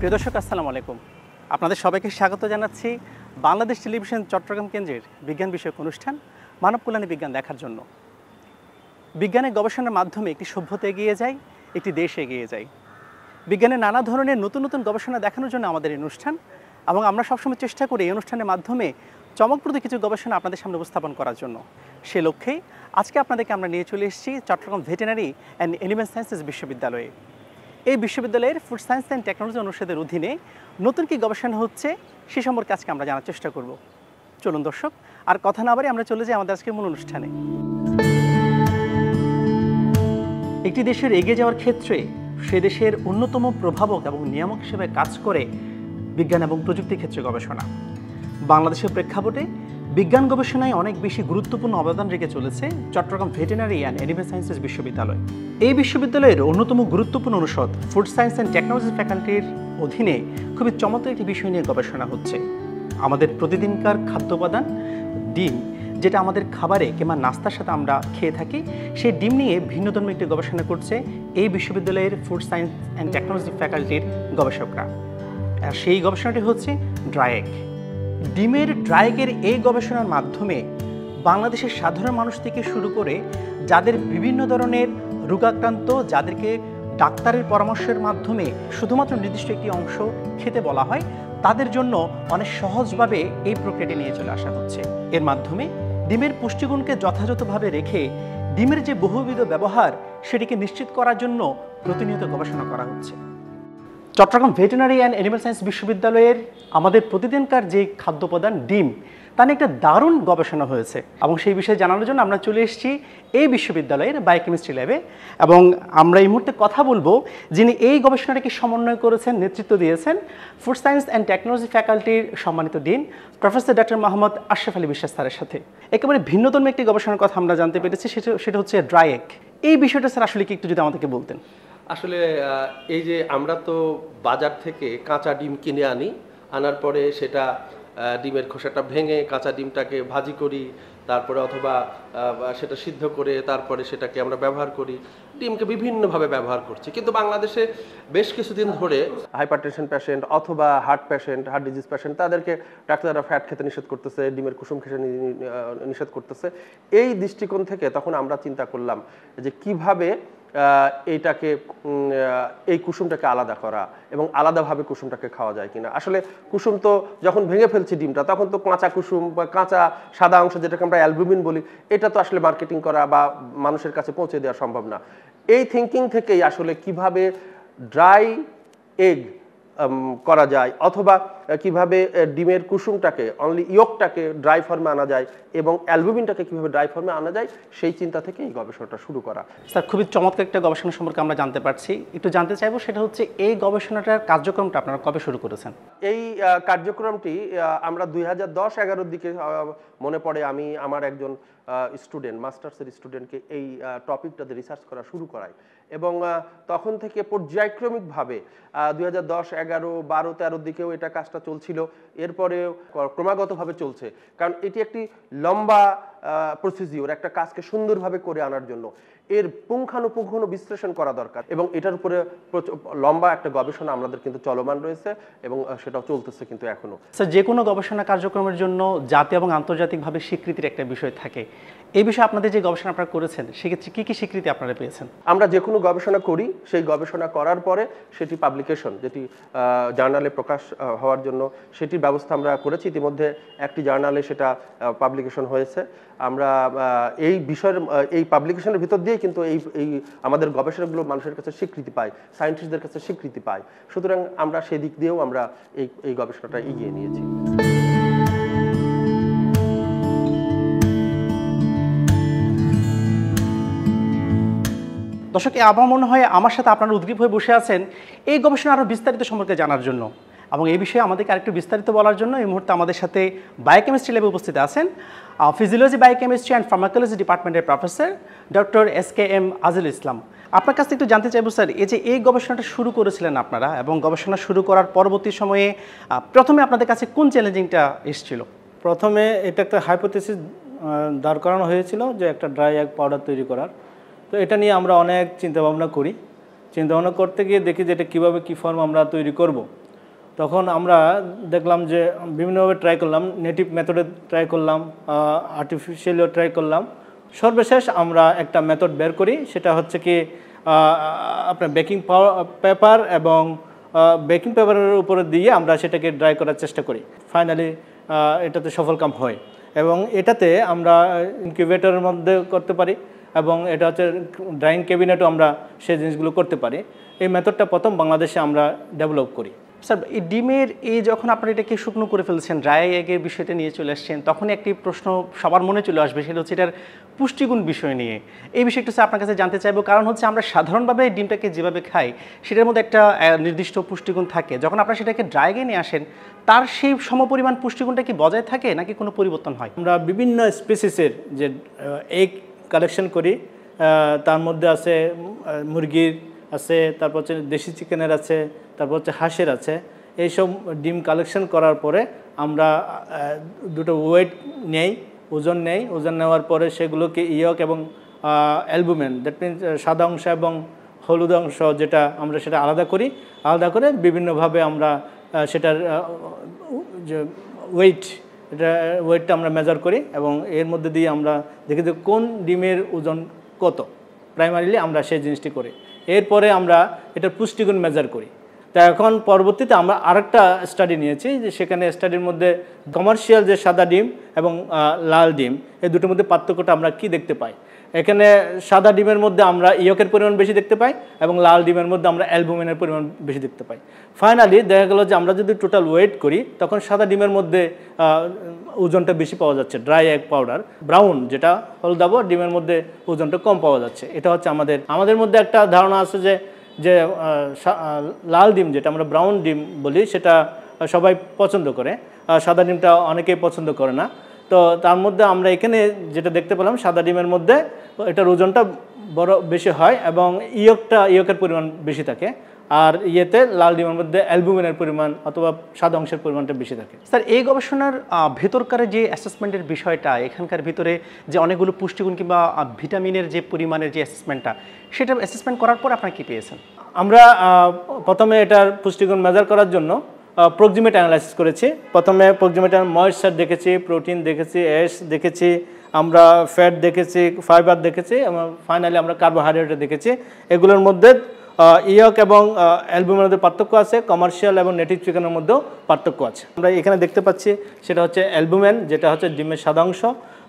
প্রিয় দর্শক আসসালামু আলাইকুম। আপনাদের সবাইকে স্বাগত জানাচ্ছি বাংলাদেশ টেলিভিশন চট্টগ্রাম কেন্দ্রের বিজ্ঞান বিষয়ক অনুষ্ঠান মানব কল্যাণে বিজ্ঞান দেখার জন্য। বিজ্ঞানের গবেষণার মাধ্যমে একটি সভ্যতা এগিয়ে যায়, একটি দেশ এগিয়ে যায়। বিজ্ঞানের নানা ধরনের নতুন নতুন গবেষণা দেখানোর জন্য আমাদের এই অনুষ্ঠান, এবং আমরা সবসময় চেষ্টা করি এই অনুষ্ঠানের মাধ্যমে চমকপ্রদ কিছু গবেষণা আপনাদের সামনে উপস্থাপন করার জন্য। সে লক্ষ্যেই আজকে আপনাদেরকে আমরা নিয়ে চলে এসেছি Chattogram veterinary and animal sciences বিশ্ববিদ্যালয়ে। এই বিশ্ববিদ্যালয়ের ফুড সায়েন্স অ্যান্ড টেকনোলজি অনুষদের অধীনে নতুন কি গবেষণা হচ্ছে সে সম্পর্কে আজকে আমরা জানার চেষ্টা করব। চলুন দর্শক, আর কথা না বাড়ি আমরা চলে যাই আমাদের আজকের মূল অনুষ্ঠানে। একটি দেশের এগিয়ে যাওয়ার ক্ষেত্রে সে দেশের অন্যতম প্রভাবক এবং নিয়ামক হিসেবে কাজ করে বিজ্ঞান এবং প্রযুক্তির ক্ষেত্রে গবেষণা। বাংলাদেশের প্রেক্ষাপটে বিজ্ঞান গবেষণায় অনেক বেশি গুরুত্বপূর্ণ অবদান রেখে চলেছে Chattogram veterinary and animal sciences বিশ্ববিদ্যালয়। এই বিশ্ববিদ্যালয়ের অন্যতম গুরুত্বপূর্ণ অনুষদ ফুড সায়েন্স অ্যান্ড টেকনোলজি ফ্যাকাল্টির অধীনে খুবই চমৎকার একটি বিষয় নিয়ে গবেষণা হচ্ছে। আমাদের প্রতিদিনকার খাদ্য উপাদান ডিম, যেটা আমাদের খাবারে কিংবা নাস্তার সাথে আমরা খেয়ে থাকি, সেই ডিম নিয়ে ভিন্নধর্মী একটি গবেষণা করছে এই বিশ্ববিদ্যালয়ের ফুড সায়েন্স অ্যান্ড টেকনোলজি ফ্যাকাল্টির গবেষকরা। আর সেই গবেষণাটি হচ্ছে ড.এস। ডিমের ড.এর এই গবেষণার মাধ্যমে বাংলাদেশের সাধারণ মানুষ থেকে শুরু করে যাদের বিভিন্ন ধরনের রোগাক্রান্ত, যাদেরকে ডাক্তারের পরামর্শের মাধ্যমে শুধুমাত্র নির্দিষ্ট একটি অংশ খেতে বলা হয়, তাদের জন্য অনেক সহজভাবে এই প্রক্রিয়াটি নিয়ে চলে আসা হচ্ছে। এর মাধ্যমে ডিমের পুষ্টিগুণকে যথাযথভাবে রেখে ডিমের যে বহুবিধ ব্যবহার সেটিকে নিশ্চিত করার জন্য প্রতিনিয়ত গবেষণা করা হচ্ছে। Chattogram veterinary and animal science বিশ্ববিদ্যালয়ের আমাদের প্রতিদিনকার যে খাদ্য উপাদান ডিম, তা নিয়ে একটা দারুণ গবেষণা হয়েছে, এবং সেই বিষয়ে জানানোর জন্য আমরা চলে এসেছি এই বিশ্ববিদ্যালয়ের বায়োকেমিস্ট্রি ল্যাবে। এবং আমরা এই মুহূর্তে কথা বলবো যিনি এই গবেষণাটিকে সমন্বয় করেছেন, নেতৃত্ব দিয়েছেন, ফুড সায়েন্স অ্যান্ড টেকনোলজি ফ্যাকাল্টির সম্মানিত ডিন প্রফেসর ড.আশর বিশ্বাস স্যারের সাথে। একেবারে ভিন্নধর্মী একটি গবেষণার কথা আমরা জানতে পেরেছি, সেটা হচ্ছে ড.এস। এই বিষয়টা স্যার আসলে কি একটু যদি আমাদেরকে বলতেন। আসলে এই যে আমরা তো বাজার থেকে কাঁচা ডিম কিনে আনার পরে সেটা ডিমের খোসাটা ভেঙে কাঁচা ডিমটাকে ভাজি করি, তারপরে অথবা সেটা সিদ্ধ করে তারপরে সেটাকে আমরা ব্যবহার করি। ডিমকে বিভিন্নভাবে ব্যবহার করছি, কিন্তু বাংলাদেশে বেশ কিছুদিন ধরে হাইপারটেনশন পেশেন্ট অথবা হার্ট ডিজিজ পেশেন্ট, তাদেরকে ডাক্তাররা ফ্যাট খেতে নিষেধ করতেছে, ডিমের কুসুম খেতে নিষেধ করতেছে। এই দৃষ্টিকোণ থেকে তখন আমরা চিন্তা করলাম যে কিভাবে এই কুসুমটাকে আলাদা করা এবং আলাদাভাবে কুসুমটাকে খাওয়া যায় কিনা। আসলে কুসুম তো যখন ভেঙে ফেলছি ডিমটা, তখন তো কাঁচা কুসুম বা কাঁচা সাদা অংশ, যেটাকে আমরা অ্যালবুমিন বলি, এটা তো আসলে মার্কেটিং করা বা মানুষের কাছে পৌঁছে দেওয়া সম্ভব না। এই থিঙ্কিং থেকেই আসলে কিভাবে ড্রাই এগ করা যায়, অথবা কিভাবে ডিমের কুসুমটাকে অনলি ইয়কটাকে ড্রাই ফর্মে আনা যায় এবং অ্যালবুমিনটাকে কিভাবে ড্রাই ফর্মে আনা যায়, সেই চিন্তা থেকে এই গবেষণাটা শুরু করা। স্যার, খুবই চমৎকার একটা গবেষণা সম্পর্কে আমরা জানতে পারছি। একটু জানতে চাইবো, সেটা হচ্ছে এই গবেষণাটার কার্যক্রমটা আপনারা কবে শুরু করেছেন? এই কার্যক্রমটি আমরা 2010-11 দিকে মনে পড়ে আমি আমার একজন স্টুডেন্ট, মাস্টার্সের স্টুডেন্টকে এই টপিকটাতে রিসার্চ করা শুরু করাই, এবং তখন থেকে পর্যায়ক্রমিকভাবে 2010, 11, 12, 13 দিকেও এটা কাজটা চলছিল, এরপরে ক্রমাগতভাবে চলছে। কারণ এটি একটি লম্বা প্রসিডিওর, একটা কাজকে সুন্দরভাবে করে আনার জন্য এর পুঙ্খানুপুঙ্খ বিশ্লেষণ করা দরকার, এবং এটার উপরে লম্বা একটা গবেষণা আমাদের কিন্তু চলমান রয়েছে এবং সেটাও চলতেছে কিন্তু এখনো। স্যার, যে কোনো গবেষণা কার্যক্রমের জন্য জাতীয় এবং আন্তর্জাতিকভাবে স্বীকৃতির একটা বিষয় থাকে। এই বিষয়ে আপনাদের যে গবেষণা আপনারা করেছেন, সেক্ষেত্রে কি কি স্বীকৃতি আপনারা পেয়েছেন? আমরা যে কোনো গবেষণা করি, সেই গবেষণা করার পরে সেটি পাবলিকেশন, যেটি জার্নালে প্রকাশ হওয়ার জন্য সেটির ব্যবস্থা আমরা করেছি। ইতিমধ্যে একটি জার্নালে সেটা পাবলিকেশন হয়েছে। আমরা এই বিষয়ের এই পাবলিকেশনের ভিতর দিয়ে কিন্তু এই আমাদের গবেষণাগুলো মানুষের কাছে স্বীকৃতি পায়, সায়েন্টিস্টদের কাছে স্বীকৃতি পায়। সুতরাং আমরা সেই দিক দিয়েও আমরা এই গবেষণাটা এগিয়ে নিয়েছি। দর্শক, আমার মনে হয় আমার সাথে আপনারা উদ্গ্রীব হয়ে বসে আছেন এই গবেষণা আরও বিস্তারিত সম্পর্কে জানার জন্য, এবং এই বিষয়ে আমাদেরকে আরেকটু বিস্তারিত বলার জন্য এই মুহূর্তে আমাদের সাথে বায়োকেমিস্ট্রি ল্যাবে উপস্থিত আছেন ফিজিওলজি, বায়োকেমিস্ট্রি অ্যান্ড ফার্মাকোলজি ডিপার্টমেন্টের প্রফেসর ড.এস.কে.এম. আজিজুল ইসলাম। আপনার কাছ থেকে একটু জানতে চাইবো স্যার, এই গবেষণাটা শুরু করেছিলেন আপনারা, এবং গবেষণা শুরু করার পরবর্তী সময়ে প্রথমে আপনাদের কাছে কোন চ্যালেঞ্জিংটা এসেছিল? প্রথমে এটা একটা হাইপোথিসিস দাঁড় করানো হয়েছিল যে একটা ড্রাই এগ পাউডার তৈরি করার। তো এটা নিয়ে আমরা অনেক চিন্তাভাবনা করি। চিন্তাভাবনা করতে গিয়ে দেখি যে এটা কীভাবে কী ফর্ম আমরা তৈরি করব। তখন আমরা দেখলাম যে বিভিন্নভাবে ট্রাই করলাম, নেটিভ মেথডে ট্রাই করলাম, আর্টিফিশিয়ালিও ট্রাই করলাম। সর্বশেষ আমরা একটা মেথড বের করি, সেটা হচ্ছে কি আপনার বেকিং পেপার এবং বেকিং পেপারের উপরে দিয়ে আমরা সেটাকে ড্রাই করার চেষ্টা করি। ফাইনালি এটাতে সফলকাম হয় এবং এটাতে আমরা ইনকিউবেটরের মধ্যে করতে পারি এবং এটা হচ্ছে ড্রাইং ক্যাবিনেটও আমরা সেই জিনিসগুলো করতে পারি। এই মেথডটা প্রথম বাংলাদেশে আমরা ডেভেলপ করি। স্যার, এই ডিমের যখন আপনারা এটাকে শুকনো করে ফেলছেন, ড্রাই এগের বিষয়টা নিয়ে চলে আসছেন, তখন একটি প্রশ্ন সবার মনে চলে আসবে, সেটা হচ্ছে এটার পুষ্টিগুণ বিষয় নিয়ে। এই বিষয়টা স্যার আপনার কাছে জানতে চাইবো, কারণ হচ্ছে আমরা সাধারণভাবে ডিমটাকে যেভাবে খাই সেটার মধ্যে একটা নির্দিষ্ট পুষ্টিগুণ থাকে। যখন আপনারা সেটাকে ড্রাই এগে নিয়ে আসেন, তার সেই সমপরিমাণ পুষ্টিগুণটা কি বজায় থাকে নাকি কোনো পরিবর্তন হয়? আমরা বিভিন্ন স্পিসিসের যে এগ কালেকশন করি, তার মধ্যে আছে মুরগির আছে, তারপর হচ্ছে দেশি চিকেনের আছে, তারপর হচ্ছে হাঁসের আছে। এইসব ডিম কালেকশন করার পরে আমরা দুটো ওয়েট নেই, ওজন নেই। ওজন নেওয়ার পরে সেগুলোকে ইয়ক এবং অ্যালবুমিন, দ্যাট মিনস সাদা অংশ এবং হলুদ অংশ, যেটা আমরা সেটা আলাদা করি। আলাদা করে বিভিন্নভাবে আমরা সেটার যে ওয়েটটা আমরা মেজার করি এবং এর মধ্যে দিয়ে আমরা দেখি যে কোন ডিমের ওজন কত। প্রাইমারিলি আমরা সেই জিনিসটি করি। এরপরে আমরা এটার পুষ্টিগুণ মেজার করি। তা এখন পরবর্তীতে আমরা আরেকটা স্টাডি নিয়েছি, যে সেখানে স্টাডির মধ্যে কমার্শিয়াল যে সাদা ডিম এবং লাল ডিম, এই দুটোর মধ্যে পার্থক্যটা আমরা কি দেখতে পাই। এখানে সাদা ডিমের মধ্যে আমরা ইয়কের পরিমাণ বেশি দেখতে পাই এবং লাল ডিমের মধ্যে আমরা অ্যালবুমিনের পরিমাণ বেশি দেখতে পাই। ফাইনালি দেখা গেল যে আমরা যদি টোটাল ওয়েট করি, তখন সাদা ডিমের মধ্যে ওজনটা বেশি পাওয়া যাচ্ছে, ড্রাই এগ পাউডার। ব্রাউন যেটা হলদাবো ডিমের মধ্যে ওজনটা কম পাওয়া যাচ্ছে। এটা হচ্ছে আমাদের মধ্যে একটা ধারণা আছে যে লাল ডিম, যেটা আমরা ব্রাউন ডিম বলি, সেটা সবাই পছন্দ করে, সাদা ডিমটা অনেকেই পছন্দ করে না। তো তার মধ্যে আমরা এখানে যেটা দেখতে পেলাম, সাদা ডিমের মধ্যে এটার ওজনটা বেশি হয় এবং ইয়কের পরিমাণ বেশি থাকে, আর লাল ডিমের মধ্যে অ্যালবুমিনের পরিমাণ অথবা সাদা অংশের পরিমাণটা বেশি থাকে। স্যার, এই গবেষণার ভেতরকার যে অ্যাসেসমেন্টের বিষয়টা, এখানকার ভিতরে যে অনেকগুলো পুষ্টিগুণ কিংবা ভিটামিনের যে পরিমাণের যে অ্যাসেসমেন্টটা, সেটা অ্যাসেসমেন্ট করার পর আপনারা কি পেয়েছেন? আমরা প্রথমে এটার পুষ্টিগুণ মেজার করার জন্য প্রক্সিমেট অ্যানালাইসিস করেছি। প্রথমে প্রক্সিমেটার ময়েশ্চার দেখেছি, প্রোটিন দেখেছি, এস দেখেছি, আমরা ফ্যাট দেখেছি, ফাইবার দেখেছি এবং ফাইনালি আমরা কার্বোহাইড্রেট দেখেছি। এগুলোর মধ্যে ইয়ক এবং অ্যালবুমিনের মধ্যে পার্থক্য আছে, কমার্শিয়াল এবং নেটিভ চিকেনের মধ্যেও পার্থক্য আছে। আমরা এখানে দেখতে পাচ্ছি সেটা হচ্ছে অ্যালবুমিন, যেটা হচ্ছে ডিমের সাদা অংশ,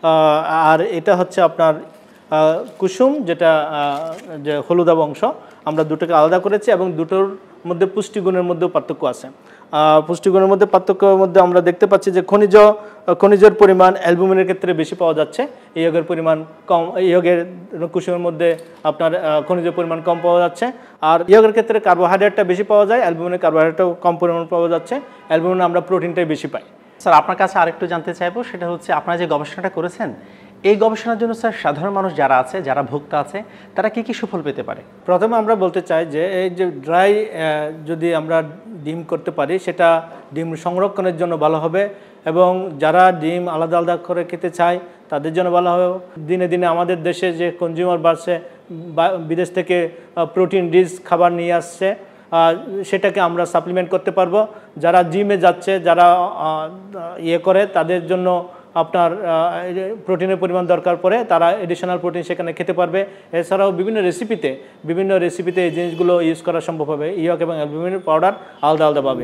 আর এটা হচ্ছে আপনার কুসুম, যেটা যে হলুদাভ অংশ। আমরা দুটোকে আলাদা করেছি এবং দুটোর মধ্যে পুষ্টিগুণের মধ্যেও পার্থক্য আছে। পুষ্টিগুণের মধ্যে পার্থক্যের মধ্যে আমরা দেখতে পাচ্ছি যে খনিজের পরিমাণ অ্যালবুমিনের ক্ষেত্রে বেশি পাওয়া যাচ্ছে, ইয়কের পরিমাণ কম। ইয়কের কুসুমের মধ্যে আপনার খনিজের পরিমাণ কম পাওয়া যাচ্ছে, আর ইয়কের ক্ষেত্রে কার্বোহাইড্রেটটা বেশি পাওয়া যায়, অ্যালবুমিনের কার্বোহাইড্রেটটাও কম পরিমাণ পাওয়া যাচ্ছে। অ্যালবুমিনে আমরা প্রোটিনটাই বেশি পাই। স্যার, আপনার কাছে আরেকটু জানতে চাইবো, সেটা হচ্ছে আপনারা যে গবেষণাটা করেছেন, এই গবেষণার জন্য স্যার সাধারণ মানুষ যারা আছে, যারা ভোক্তা আছে, তারা কি কি সুফল পেতে পারে? প্রথমে আমরা বলতে চাই যে এই যে ড্রাই যদি আমরা ডিম করতে পারি, সেটা ডিম সংরক্ষণের জন্য ভালো হবে এবং যারা ডিম আলাদা আলাদা করে খেতে চায় তাদের জন্য ভালো হবে। দিনে দিনে আমাদের দেশে যে কনজিউমার বাড়ছে, বিদেশ থেকে প্রোটিন রিচ খাবার নিয়ে আসছে, সেটাকে আমরা সাপ্লিমেন্ট করতে পারবো। যারা জিমে যাচ্ছে, যারা করে, তাদের জন্য আপনার প্রোটিনের পরিমাণ দরকার পড়ে, তারা এডিশনাল প্রোটিন সেখানে খেতে পারবে। এছাড়াও বিভিন্ন রেসিপিতে এই জিনিসগুলো ইউজ করা সম্ভব হবে। ইয়ক এবং অ্যালবুমিন পাউডার আলাদা আলাদা পাবে।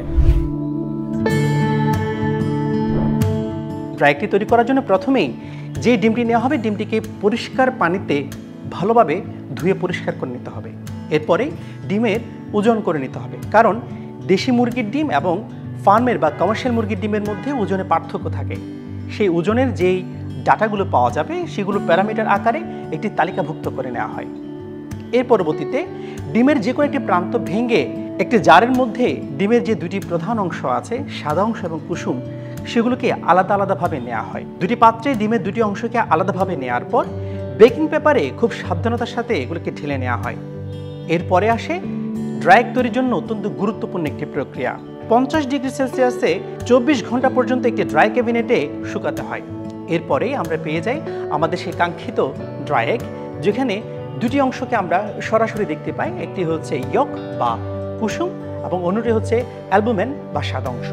ড্রাইটি তৈরি করার জন্য প্রথমেই যে ডিমটি নেওয়া হবে, ডিমটিকে পরিষ্কার পানিতে ভালোভাবে ধুয়ে পরিষ্কার করে নিতে হবে। এরপরে ডিমের ওজন করে নিতে হবে, কারণ দেশি মুরগির ডিম এবং ফার্মের বা কমার্শিয়াল মুরগির ডিমের মধ্যে ওজনে পার্থক্য থাকে। সেই ওজনের যেই ডাটাগুলো পাওয়া যাবে, সেগুলো প্যারামিটার আকারে একটি তালিকাভুক্ত করে নেওয়া হয়। এর পরবর্তীতে ডিমের যে কোনো একটি প্রান্ত ভেঙে একটি জারের মধ্যে ডিমের যে দুটি প্রধান অংশ আছে, সাদা অংশ এবং কুসুম, সেগুলোকে আলাদা আলাদাভাবে নেওয়া হয়। দুটি পাত্রে ডিমের দুটি অংশকে আলাদাভাবে নেওয়ার পর বেকিং পেপারে খুব সাবধানতার সাথে এগুলোকে ঢেলে নেওয়া হয়। এরপরে আসে ড্রাই তৈরির জন্য অত্যন্ত গুরুত্বপূর্ণ একটি প্রক্রিয়া। 50 ডিগ্রি সেলসিয়াসে 24 ঘন্টা পর্যন্ত একটি ড্রাই ক্যাবিনেটে শুকাতে হয়। এরপরেই আমরা পেয়ে যাই আমাদের সেই কাঙ্ক্ষিত ড্রাই এগ, যেখানে দুটি অংশকে আমরা সরাসরি দেখতে পাই। একটি হচ্ছে ইয়ক বা কুসুম এবং অন্যটি হচ্ছে অ্যালবুমেন বা সাদা অংশ।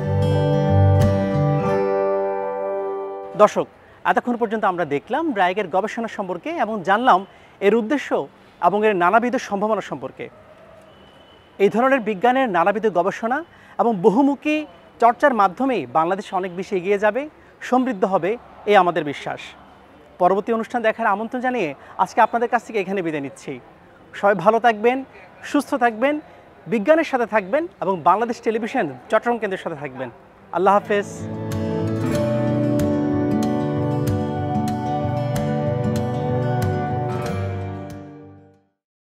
দর্শক, এতক্ষণ পর্যন্ত আমরা দেখলাম ব্রাইগের গবেষণা সম্পর্কে এবং জানলাম এর উদ্দেশ্য এবং এর নানাবিধ সম্ভাবনা সম্পর্কে। এই ধরনের বিজ্ঞানের নানাবিধ গবেষণা এবং বহুমুখী চর্চার মাধ্যমেই বাংলাদেশ অনেক বেশি এগিয়ে যাবে, সমৃদ্ধ হবে, এই আমাদের বিশ্বাস। পরবর্তী অনুষ্ঠান দেখার আমন্ত্রণ জানিয়ে আজকে আপনাদের কাছ থেকে এখানে বিদায় নিচ্ছি। সবাই ভালো থাকবেন, সুস্থ থাকবেন, বিজ্ঞানের সাথে থাকবেন এবং বাংলাদেশ টেলিভিশন চট্টগ্রাম কেন্দ্রের সাথে থাকবেন। আল্লাহ হাফেজ।